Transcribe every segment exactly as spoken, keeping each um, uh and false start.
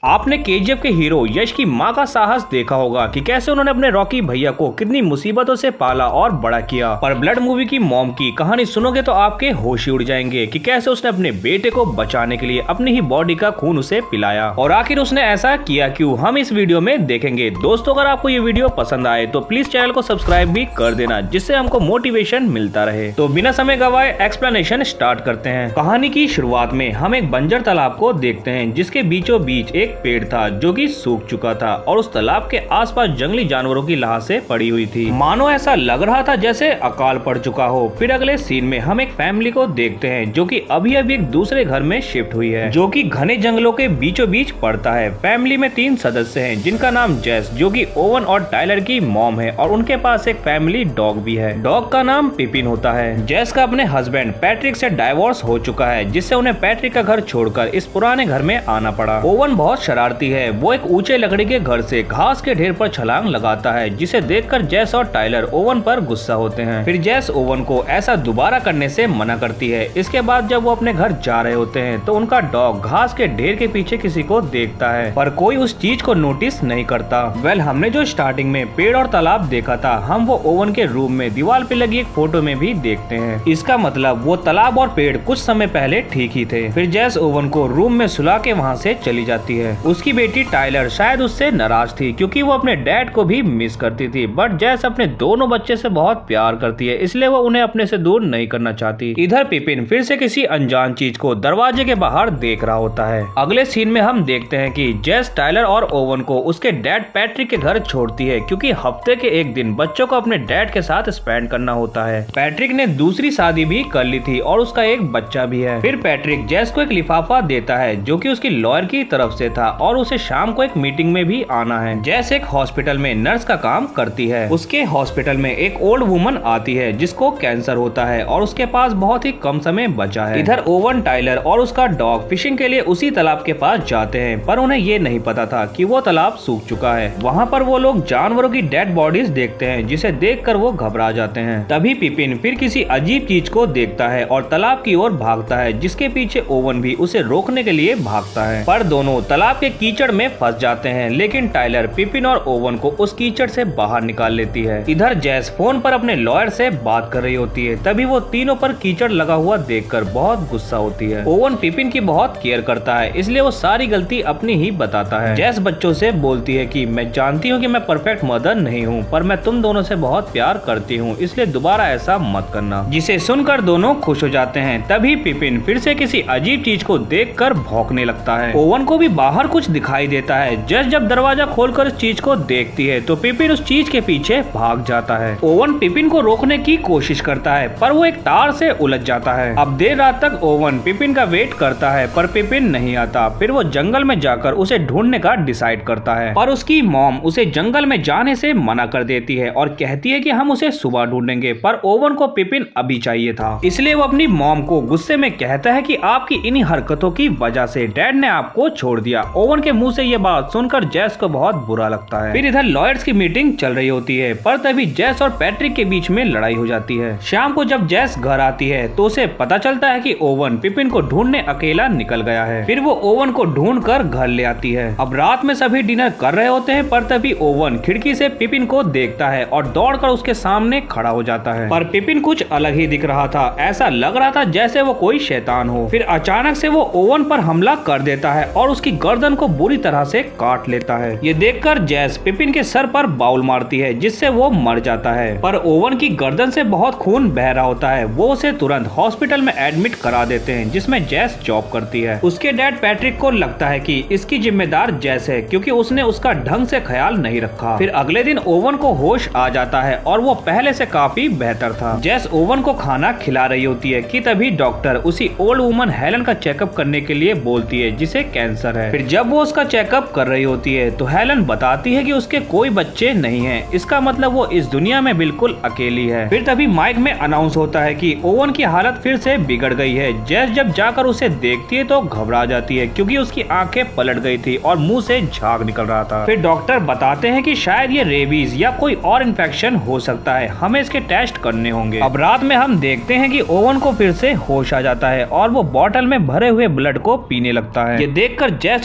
आपने केजीएफ के हीरो यश की मां का साहस देखा होगा कि कैसे उन्होंने अपने रॉकी भैया को कितनी मुसीबतों से पाला और बड़ा किया। पर ब्लड मूवी की मॉम की कहानी सुनोगे तो आपके होश ही उड़ जाएंगे कि कैसे उसने अपने बेटे को बचाने के लिए अपनी ही बॉडी का खून उसे पिलाया और आखिर उसने ऐसा किया क्यों, हम इस वीडियो में देखेंगे। दोस्तों, अगर आपको ये वीडियो पसंद आए तो प्लीज चैनल को सब्सक्राइब भी कर देना, जिससे हमको मोटिवेशन मिलता रहे। तो बिना समय गवाए एक्सप्लेनेशन स्टार्ट करते हैं। कहानी की शुरुआत में हम एक बंजर तालाब को देखते हैं, जिसके बीचों बीच एक पेड़ था जो कि सूख चुका था और उस तालाब के आसपास जंगली जानवरों की लाशें पड़ी हुई थी। मानो ऐसा लग रहा था जैसे अकाल पड़ चुका हो। फिर अगले सीन में हम एक फैमिली को देखते हैं जो कि अभी अभी एक दूसरे घर में शिफ्ट हुई है, जो कि घने जंगलों के बीचों बीच पड़ता है। फैमिली में तीन सदस्य हैं, जिनका नाम जेस, जो कि ओवन और टाइलर की मॉम है, और उनके पास एक फैमिली डॉग भी है। डॉग का नाम पिपिन होता है। जेस का अपने हस्बैंड पैट्रिक से डाइवोर्स हो चुका है, जिससे उन्हें पैट्रिक का घर छोड़कर इस पुराने घर में आना पड़ा। ओवन बहुत शरारती है। वो एक ऊंचे लकड़ी के घर से घास के ढेर पर छलांग लगाता है, जिसे देखकर जेस और टाइलर ओवन पर गुस्सा होते हैं। फिर जेस ओवन को ऐसा दोबारा करने से मना करती है। इसके बाद जब वो अपने घर जा रहे होते हैं तो उनका डॉग घास के ढेर के पीछे किसी को देखता है, पर कोई उस चीज को नोटिस नहीं करता। वेल, हमने जो स्टार्टिंग में पेड़ और तालाब देखा था, हम वो ओवन के रूम में दीवार पे लगी एक फोटो में भी देखते हैं। इसका मतलब वो तालाब और पेड़ कुछ समय पहले ठीक ही थे। फिर जेस ओवन को रूम में सुला के वहाँ से चली जाती है। उसकी बेटी टाइलर शायद उससे नाराज थी, क्योंकि वो अपने डैड को भी मिस करती थी, बट जेस अपने दोनों बच्चे से बहुत प्यार करती है, इसलिए वो उन्हें अपने से दूर नहीं करना चाहती। इधर पिपिन फिर से किसी अनजान चीज को दरवाजे के बाहर देख रहा होता है। अगले सीन में हम देखते हैं कि जेस टाइलर और ओवन को उसके डैड पैट्रिक के घर छोड़ती है, क्योंकि हफ्ते के एक दिन बच्चों को अपने डैड के साथ स्पेंड करना होता है। पैट्रिक ने दूसरी शादी भी कर ली थी और उसका एक बच्चा भी है। फिर पैट्रिक जेस को एक लिफाफा देता है, जो कि उसकी लॉयर की तरफ से था, और उसे शाम को एक मीटिंग में भी आना है। जेस एक हॉस्पिटल में नर्स का काम करती है। उसके हॉस्पिटल में एक ओल्ड वुमन आती है जिसको कैंसर होता है और उसके पास बहुत ही कम समय बचा है। इधर ओवन, टाइलर और उसका डॉग फिशिंग के लिए उसी तालाब के पास जाते हैं, पर उन्हें ये नहीं पता था कि वो तालाब सूख चुका है। वहाँ पर वो लोग जानवरों की डेड बॉडीज देखते हैं, जिसे देखकर वो घबरा जाते हैं। तभी पिपिन फिर किसी अजीब चीज को देखता है और तालाब की ओर भागता है, जिसके पीछे ओवन भी उसे रोकने के लिए भागता है, पर दोनों तालाब के कीचड़ में फंस जाते हैं। लेकिन टाइलर पिपिन और ओवन को उस कीचड़ से बाहर निकाल लेती है। इधर जेस फोन पर अपने लॉयर से बात कर रही होती है। तभी वो तीनों पर कीचड़ लगा हुआ देखकर बहुत गुस्सा होती है। ओवन पिपिन की बहुत केयर करता है, इसलिए वो सारी गलती अपनी ही बताता है। जेस बच्चों से बोलती है कि मैं जानती हूँ कि मैं परफेक्ट मदर नहीं हूँ, पर मैं तुम दोनों से बहुत प्यार करती हूँ, इसलिए दोबारा ऐसा मत करना। जिसे सुनकर दोनों खुश हो जाते हैं। तभी पिपिन फिर से किसी अजीब चीज को देख कर भौंकने लगता है। ओवन को भी बाहर कुछ दिखाई देता है। जेस जब दरवाजा खोलकर उस चीज को देखती है तो पिपिन उस चीज के पीछे भाग जाता है। ओवन पिपिन को रोकने की कोशिश करता है, पर वो एक तार से उलझ जाता है। अब देर रात तक ओवन पिपिन का वेट करता है, पर पिपिन नहीं आता। फिर वो जंगल में जाकर उसे ढूंढने का डिसाइड करता है, पर उसकी मॉम उसे जंगल में जाने से मना कर देती है और कहती है कि हम उसे सुबह ढूंढेंगे। पर ओवन को पिपिन अभी चाहिए था, इसलिए वो अपनी मॉम को गुस्से में कहता है कि आपकी इन्हीं हरकतों की वजह से डैड ने आपको छोड़ दिया। ओवन के मुंह से ये बात सुनकर जेस को बहुत बुरा लगता है। फिर इधर लॉयर्स की मीटिंग चल रही होती है, पर तभी जेस और पैट्रिक के बीच में लड़ाई हो जाती है। शाम को जब जेस घर आती है तो उसे पता चलता है कि ओवन पिपिन को ढूंढने अकेला निकल गया है। फिर वो ओवन को ढूंढ कर घर ले आती है। अब रात में सभी डिनर कर रहे होते हैं, पर तभी ओवन खिड़की से पिपिन को देखता है और दौड़कर उसके सामने खड़ा हो जाता है। पर पिपिन कुछ अलग ही दिख रहा था। ऐसा लग रहा था जैसे वो कोई शैतान हो। फिर अचानक से वो ओवन पर हमला कर देता है और उसकी गर्दन को बुरी तरह से काट लेता है। ये देखकर जेस पिपिन के सर पर बाउल मारती है, जिससे वो मर जाता है। पर ओवन की गर्दन से बहुत खून बह रहा होता है। वो उसे तुरंत हॉस्पिटल में एडमिट करा देते हैं, जिसमें जेस जॉब करती है। उसके डैड पैट्रिक को लगता है कि इसकी जिम्मेदार जेस है, क्योंकि उसने उसका ढंग से ख्याल नहीं रखा। फिर अगले दिन ओवन को होश आ जाता है और वो पहले से काफी बेहतर था। जेस ओवन को खाना खिला रही होती है कि तभी डॉक्टर उसी ओल्ड वुमन हेलन का चेकअप करने के लिए बोलती है, जिसे कैंसर है। फिर जब वो उसका चेकअप कर रही होती है तो हेलन बताती है कि उसके कोई बच्चे नहीं हैं। इसका मतलब वो इस दुनिया में बिल्कुल अकेली है। फिर तभी माइक में अनाउंस होता है कि ओवन की हालत फिर से बिगड़ गई है। जेस जब जाकर उसे देखती है तो घबरा जाती है, क्योंकि उसकी आंखें पलट गई थी और मुंह से झाग निकल रहा था। फिर डॉक्टर बताते हैं कि शायद ये रेबीज या कोई और इन्फेक्शन हो सकता है, हमें इसके टेस्ट करने होंगे। अब रात में हम देखते हैं कि ओवन को फिर से होश आ जाता है और वो बॉटल में भरे हुए ब्लड को पीने लगता है। ये देखकर जेस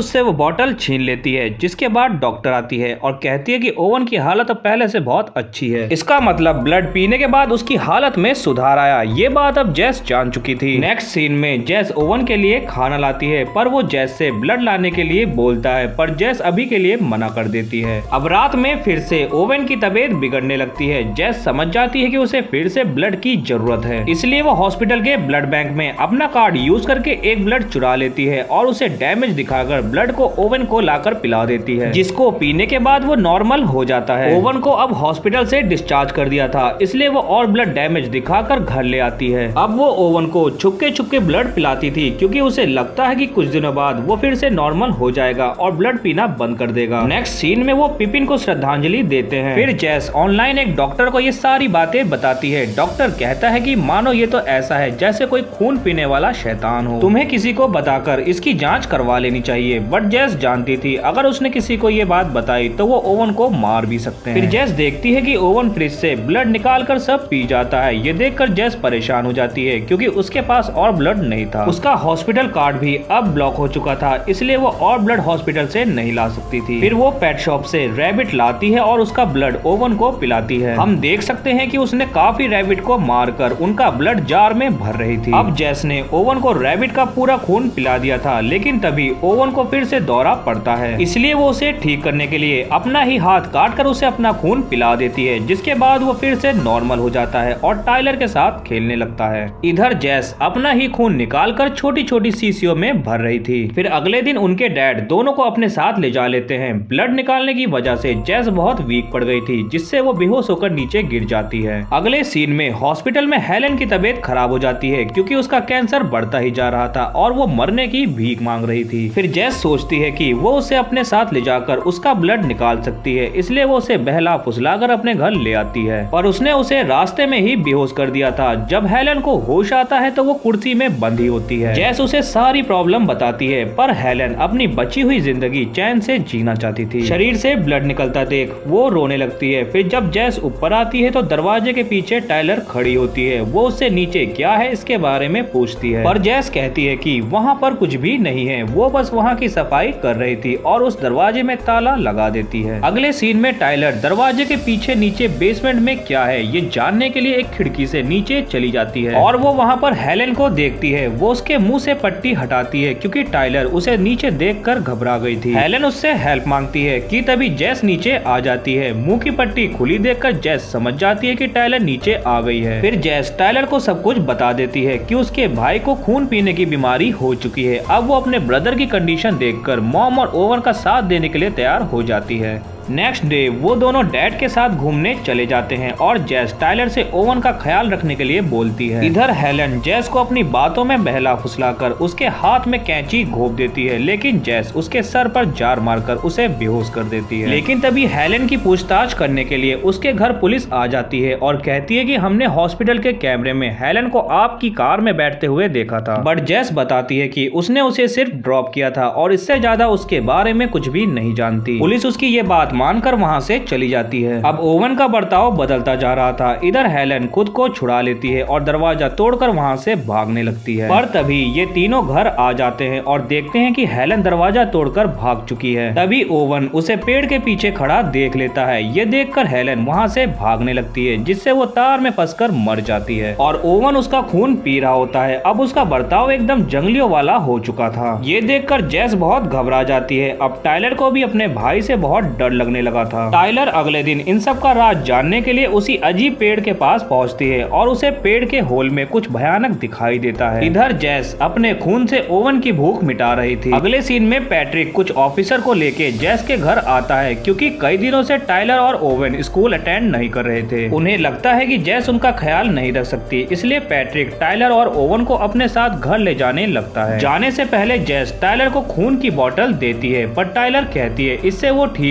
उससे वो बोतल छीन लेती है, जिसके बाद डॉक्टर आती है और कहती है कि ओवन की हालत अब पहले से बहुत अच्छी है। इसका मतलब ब्लड पीने के बाद उसकी हालत में सुधार आया। ये बात अब जैस जान चुकी थी। नेक्स्ट सीन में जैस ओवन के लिए खाना लाती है, पर वो जैस से ब्लड लाने के लिए बोलता है, पर जैस अभी के लिए मना कर देती है। अब रात में फिर से ओवन की तबीयत बिगड़ने लगती है। जैस समझ जाती है कि उसे फिर से ब्लड की जरूरत है, इसलिए वो हॉस्पिटल के ब्लड बैंक में अपना कार्ड यूज करके एक ब्लड चुरा लेती है और उसे डैमेज दिखाकर ब्लड को ओवन को लाकर पिला देती है, जिसको पीने के बाद वो नॉर्मल हो जाता है। ओवन को अब हॉस्पिटल से डिस्चार्ज कर दिया था, इसलिए वो और ब्लड डैमेज दिखाकर घर ले आती है। अब वो ओवन को छुपके छुपके ब्लड पिलाती थी, क्योंकि उसे लगता है कि कुछ दिनों बाद वो फिर से नॉर्मल हो जाएगा और ब्लड पीना बंद कर देगा। नेक्स्ट सीन में वो पिपिन को श्रद्धांजलि देते हैं। फिर जैस ऑनलाइन एक डॉक्टर को ये सारी बातें बताती है। डॉक्टर कहता है कि मानो ये तो ऐसा है जैसे कोई खून पीने वाला शैतान हो, तुम्हें किसी को बताकर इसकी जांच करवा लेनी चाहिए। बट जैस जानती थी अगर उसने किसी को ये बात बताई तो वो ओवन को मार भी सकते हैं। फिर जैस देखती है कि ओवन फ्रिज से ब्लड निकाल कर सब पी जाता है। ये देखकर जैस परेशान हो जाती है, क्योंकि उसके पास और ब्लड नहीं था। उसका हॉस्पिटल कार्ड भी अब ब्लॉक हो चुका था, इसलिए वो और ब्लड हॉस्पिटल से नहीं ला सकती थी। फिर वो पेट शॉप से रैबिट लाती है और उसका ब्लड ओवन को पिलाती है। हम देख सकते हैं कि उसने काफी रैबिट को मारकर उनका ब्लड जार में भर रही थी। अब जैस ने ओवन को रैबिट का पूरा खून पिला दिया था, लेकिन तभी ओवन को फिर से दौरा पड़ता है, इसलिए वो उसे ठीक करने के लिए अपना ही हाथ काट कर उसे अपना खून पिला देती है, जिसके बाद वो फिर से नॉर्मल हो जाता है और टाइलर के साथ खेलने लगता है। इधर जैस अपना ही खून निकालकर छोटी छोटी शीशियों में भर रही थी। फिर अगले दिन उनके डैड दोनों को अपने साथ ले जा लेते हैं। ब्लड निकालने की वजह से जैस बहुत वीक पड़ गई थी, जिससे वो बेहोश होकर नीचे गिर जाती है। अगले सीन में हॉस्पिटल में हेलन की तबीयत खराब हो जाती है, क्योंकि उसका कैंसर बढ़ता ही जा रहा था और वो मरने की भीख मांग रही थी। फिर जैस सोचती है कि वो उसे अपने साथ ले जाकर उसका ब्लड निकाल सकती है, इसलिए वो उसे बहला फुसलाकर अपने घर ले आती है, पर उसने उसे रास्ते में ही बेहोश कर दिया था। जब हेलन को होश आता है तो वो कुर्सी में बंधी होती है। जैस उसे सारी प्रॉब्लम बताती है, पर हेलन अपनी बची हुई जिंदगी चैन से जीना चाहती थी। शरीर से ब्लड निकलता देख वो रोने लगती है। फिर जब जैस ऊपर आती है तो दरवाजे के पीछे टाइलर खड़ी होती है। वो उससे नीचे क्या है इसके बारे में पूछती है, पर जैस कहती है कि वहाँ पर कुछ भी नहीं है, वो बस वहाँ की सफाई कर रही थी और उस दरवाजे में ताला लगा देती है। अगले सीन में टाइलर दरवाजे के पीछे नीचे बेसमेंट में क्या है ये जानने के लिए एक खिड़की से नीचे चली जाती है और वो वहाँ पर हेलन को देखती है। वो उसके मुंह से पट्टी हटाती है, क्योंकि टाइलर उसे नीचे देखकर घबरा गई थी। हेलन उससे हेल्प मांगती है कि तभी जैस नीचे आ जाती है। मुंह की पट्टी खुली देखकर जैस समझ जाती है कि टाइलर नीचे आ गई है। फिर जैस टाइलर को सब कुछ बता देती है कि उसके भाई को खून पीने की बीमारी हो चुकी है। अब वो अपने ब्रदर की कंडीशन देखकर मॉम और ओवन का साथ देने के लिए तैयार हो जाती है। नेक्स्ट डे वो दोनों डैड के साथ घूमने चले जाते हैं और जैस टाइलर से ओवन का ख्याल रखने के लिए बोलती है। इधर हेलन जैस को अपनी बातों में बहला फुसलाकर उसके हाथ में कैंची घोंप देती है, लेकिन जैस उसके सर पर जार मारकर उसे बेहोश कर देती है। लेकिन तभी हेलन की पूछताछ करने के लिए उसके घर पुलिस आ जाती है और कहती है कि हमने हॉस्पिटल के कैमरे में हेलन को आपकी कार में बैठते हुए देखा था। बट जैस बताती है कि उसने उसे सिर्फ ड्रॉप किया था और इससे ज्यादा उसके बारे में कुछ भी नहीं जानती। पुलिस उसकी ये बात मानकर वहां से चली जाती है। अब ओवन का बर्ताव बदलता जा रहा था। इधर हेलन खुद को छुड़ा लेती है और दरवाजा तोड़कर वहां से भागने लगती है, पर तभी ये तीनों घर आ जाते हैं और देखते हैं कि हेलन दरवाजा तोड़कर भाग चुकी है। तभी ओवन उसे पेड़ के पीछे खड़ा देख लेता है। ये देखकर हेलन वहां से भागने लगती है, जिससे वो तार में फंसकर मर जाती है और ओवन उसका खून पी रहा होता है। अब उसका बर्ताव एकदम जंगलियों वाला हो चुका था। ये देखकर जैस बहुत घबरा जाती है। अब टाइलर को भी अपने भाई से बहुत डर लगने लगा था। टाइलर अगले दिन इन सब का राज जानने के लिए उसी अजीब पेड़ के पास पहुंचती है और उसे पेड़ के होल में कुछ भयानक दिखाई देता है। इधर जैस अपने खून से ओवन की भूख मिटा रही थी। अगले सीन में पैट्रिक कुछ ऑफिसर को लेके जैस के घर आता है, क्योंकि कई दिनों से टाइलर और ओवन स्कूल अटेंड नहीं कर रहे थे। उन्हें लगता है कि जैस उनका ख्याल नहीं रख सकती, इसलिए पैट्रिक टाइलर और ओवन को अपने साथ घर ले जाने लगता है। जाने से पहले जैस टाइलर को खून की बोतल देती है, पर टाइलर कहती है इससे वो ठीक नहीं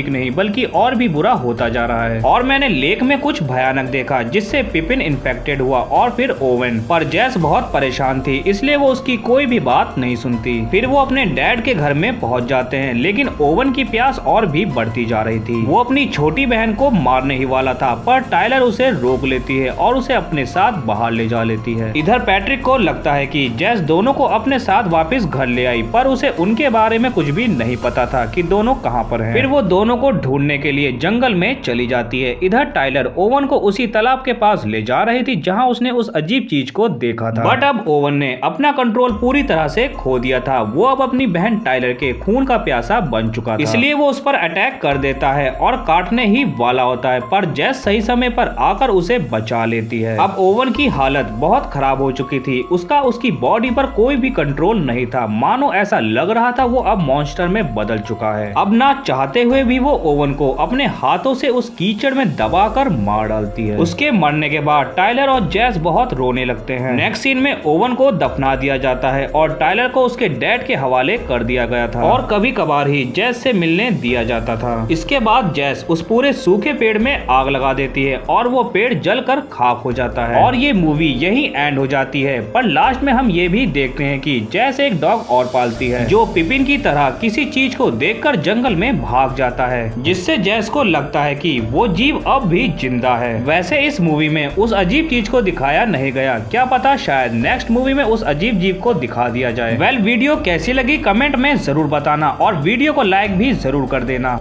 बल्कि और भी बुरा होता जा रहा है। और मैंने लेक में कुछ भयानक देखा जिससे पिपिन इन्फेक्टेड हुआ और फिर ओवन। पर जेस बहुत परेशान थी, इसलिए वो उसकी कोई भी बात नहीं सुनती। फिर वो अपने डैड के घर में पहुंच जाते हैं, लेकिन ओवन की प्यास और भी बढ़ती जा रही थी। वो अपनी छोटी बहन को मारने ही वाला था, पर टाइलर उसे रोक लेती है और उसे अपने साथ बाहर ले जा लेती है। इधर पैट्रिक को लगता है कि जेस दोनों को अपने साथ वापस घर ले आई, पर उसे उनके बारे में कुछ भी नहीं पता था कि दोनों कहां पर हैं। फिर वो दोनों को ढूंढने के लिए जंगल में चली जाती है। इधर टाइलर ओवन को उसी तालाब के पास ले जा रही थी जहां उसने उस अजीब चीज को देखा था। बट अब ओवन ने अपना कंट्रोल पूरी तरह से खो दिया था। वो अब अपनी बहन टाइलर के खून का प्यासा बन चुका था, इसलिए वो उस पर अटैक कर देता है और काटने ही वाला होता है, पर जेस सही समय पर आकर उसे बचा लेती है। अब ओवन की हालत बहुत खराब हो चुकी थी। उसका उसकी बॉडी पर कोई भी कंट्रोल नहीं था। मानो ऐसा लग रहा था वो अब मॉन्स्टर में बदल चुका है। अब ना चाहते हुए भी वो ओवन को अपने हाथों से उस कीचड़ में दबाकर मार डालती है। उसके मरने के बाद टाइलर और जेस बहुत रोने लगते हैं। नेक्स्ट सीन में ओवन को दफना दिया जाता है और टाइलर को उसके डैड के हवाले कर दिया गया था और कभी कभार ही जेस से मिलने दिया जाता था। इसके बाद जेस उस पूरे सूखे पेड़ में आग लगा देती है और वो पेड़ जलकर खाक हो जाता है और ये मूवी यही एंड हो जाती है। पर लास्ट में हम ये भी देखते हैं कि जेस एक डॉग और पालती है जो पिपिन की तरह किसी चीज को देखकर जंगल में भाग जाता है, जिससे जेस को लगता है कि वो जीव अब भी जिंदा है। वैसे इस मूवी में उस अजीब चीज को दिखाया नहीं गया, क्या पता शायद नेक्स्ट मूवी में उस अजीब जीव को दिखा दिया जाए। वेल वीडियो कैसी लगी कमेंट में जरूर बताना और वीडियो को लाइक भी जरूर कर देना।